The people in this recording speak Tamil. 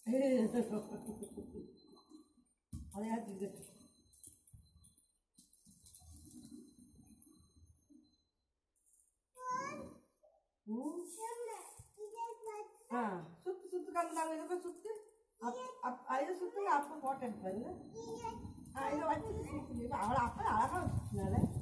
அதையா இது சுத்து சுத்து கலந்தாங்க இதுக்கு சுத்து இதை சுத்துங்க அப்போ போட்டோ எடுப்பாரு இதை வச்சு அவளை அப்போ அழகாக வச்சுனால